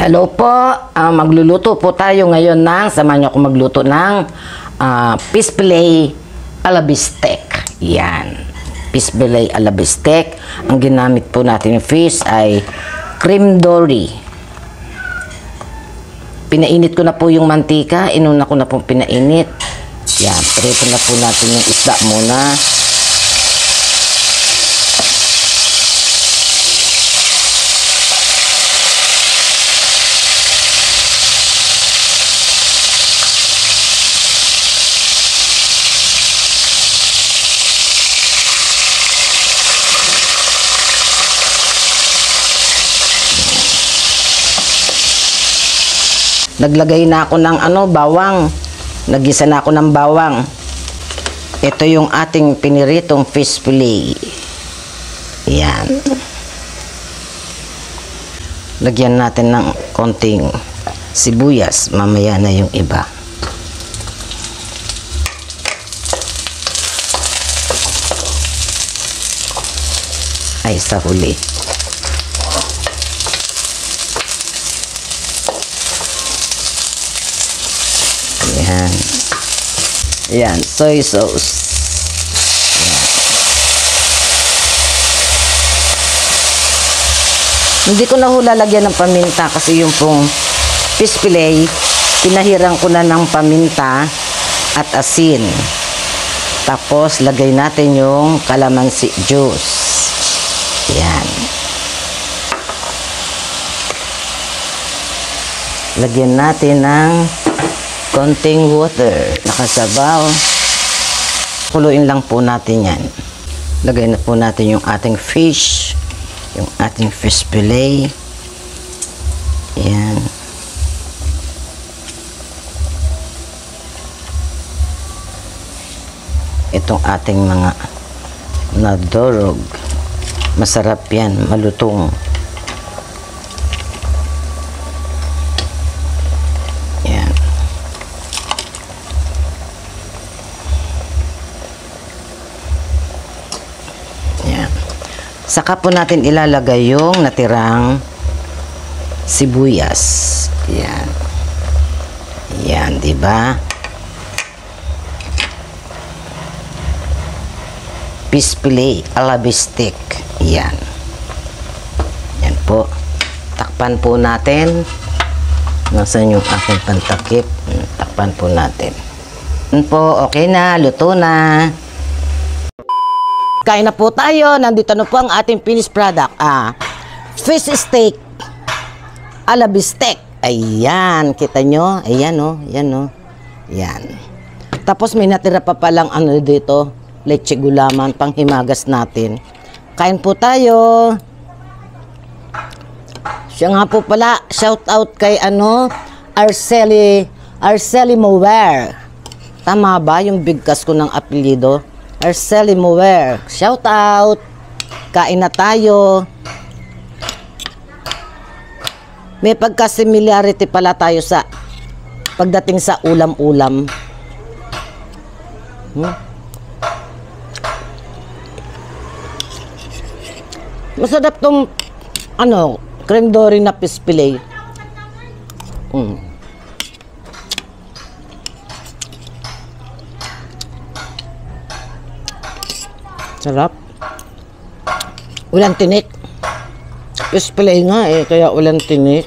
Hello po, magluluto po tayo ngayon samahan niyo ako magluto ng fish fillet a la bistec. Yan, fish fillet a la bistec. Ang ginamit po natin yung fish ay cream dory. Pinainit ko na po yung mantika, inuna ko na po pinainit. Yan, prito na po natin yung isda muna. Naglagay na ako ng bawang. Nagisa na ako ng bawang. Ito yung ating piniritong fish fillet. Yan. Lagyan natin ng konting sibuyas. Mamaya na yung iba. Ay, sa huli. Yan. Yan, soy sauce. Yan. Hindi ko na lalagyan ng paminta kasi yung pong fish fillet, pinahirang ko na ng paminta at asin. Tapos, lagay natin yung calamansi juice. Yan. Lagyan natin ng konting water, nakasabaw. Kuluin lang po natin yan. Lagay na po natin yung ating fish, yung ating fish fillet. Yan. Itong ating mga nadurog. Masarap yan, malutong. Saka po natin ilalagay yung natirang sibuyas. Yan. Yan, di ba? Fish fillet a la bistec. Yan. Yan po. Takpan po natin. Nasaan yung aking pantakip? Takpan po natin. Yan po, okay na, luto na. Kain na po tayo. Nandito na po ang ating finished product. Fish steak a la bistec. Ayan. Kita nyo? Ayan o. Ayan o. Ayan. Tapos may natira pa palang dito. Leche gulaman. Panghimagas natin. Kain po tayo. Siya nga po pala. Shout out kay Arceli Mower. Tama ba yung bigkas ko ng apelyido? Arceli Mower. Shout out. Kain na tayo. May pagka-similarity pala tayo sa pagdating sa ulam-ulam. Masarap tong cream dory na fish fillet. Sarap. Ulang tinik. Fish fillet nga kaya ulang tinik.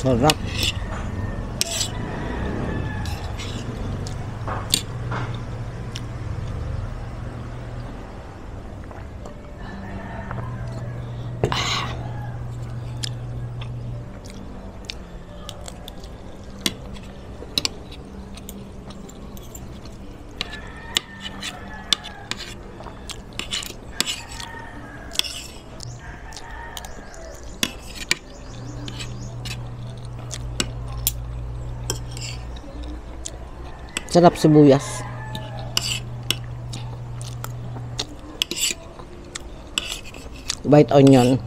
Sarap. Sarap sibuyas. White onion.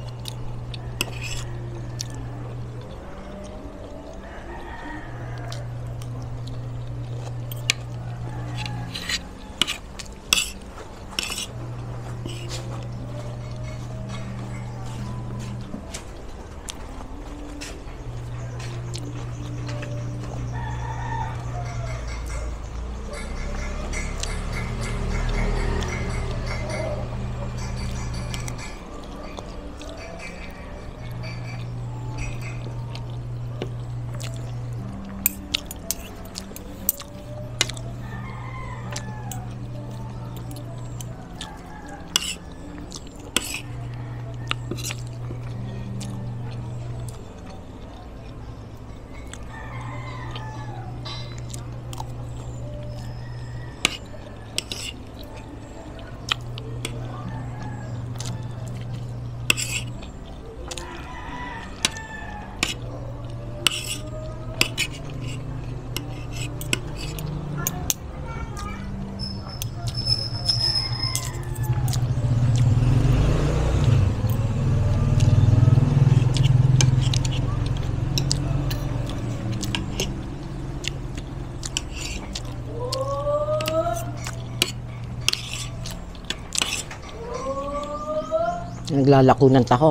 Naglalako ng taho.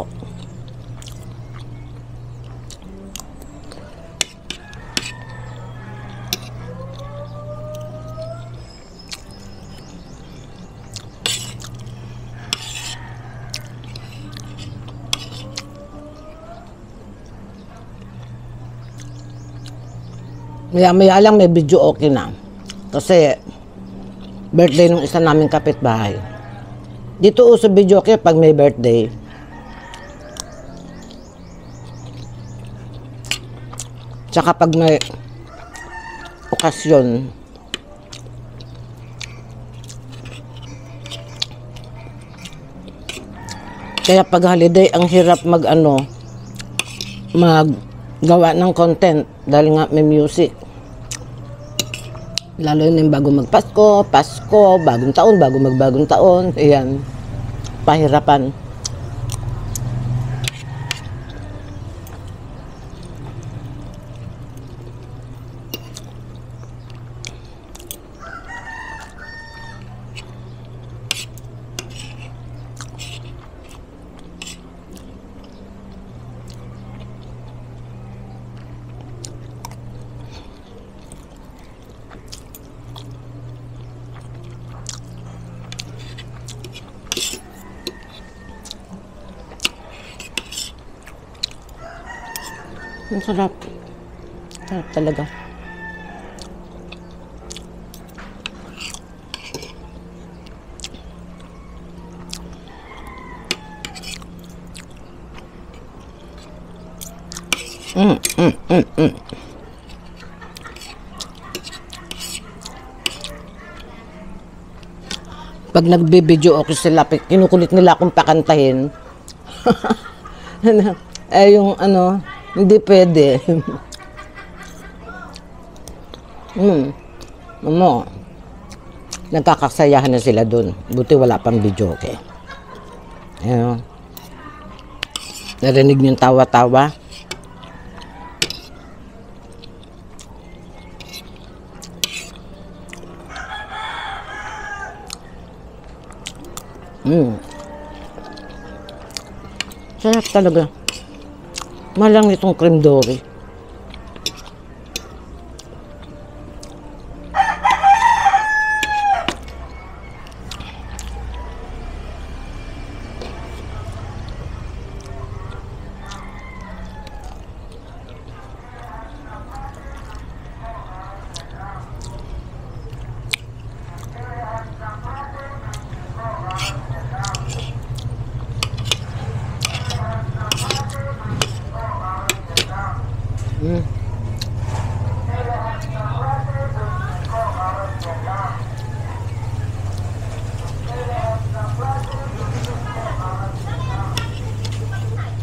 Maya-maya lang may video okay na. Kasi birthday ng isa naming kapitbahay. Dito uso video okay pag may birthday. Tsaka pag may okasyon. Kaya pag holiday, ang hirap maggawa ng content dahil nga may music. Lalo na yung bago magpasko, Pasko, bagong taon, bago magbagong taon. Ayan, pahirapan. Ang sarap. Sarap talaga. Pag nagbibideo ako sila, kinukulit nila akong pakantahin. Yung hindi pwede. Nagkakasayahan na sila dun. Buti wala pang video, okay? Ayan. Narinig niyo yung tawa-tawa? Sarap talaga. Malang nitong cream dory.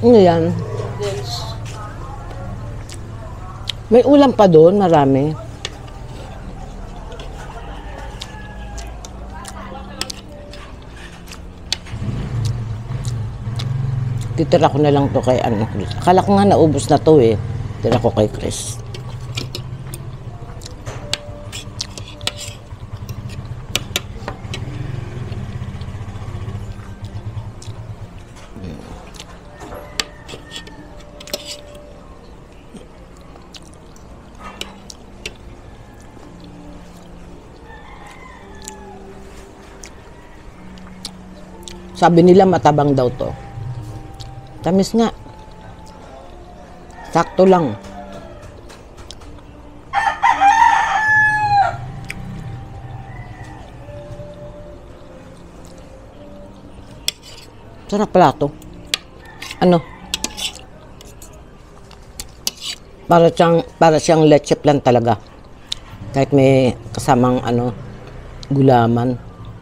Ano yan? May ulam pa doon, marami. Titira ko na lang to kay ano, Chris. Akala ko nga naubos na to eh. Tira ko kay Chris. Sabi nila matabang daw to. Tamis nga. Sakto lang. Sarap pala to. Ano? Para siyang leche plan talaga. Kahit may kasamang ano, gulaman.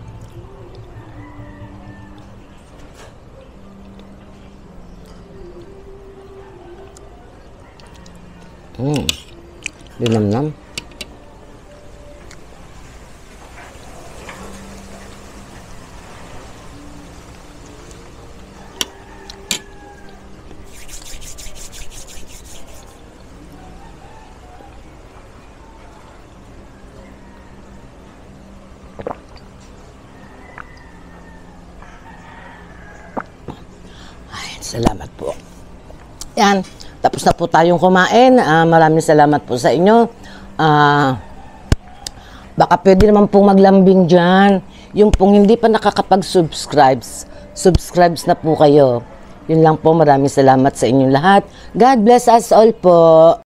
Linamnam. Ay, salamat po. Yan. Tapos na po tayong kumain. Maraming salamat po sa inyo. Baka pwede naman pong maglambing dyan. Yung pong hindi pa subscribes na po kayo. Yun lang po. Maraming salamat sa inyong lahat. God bless us all po.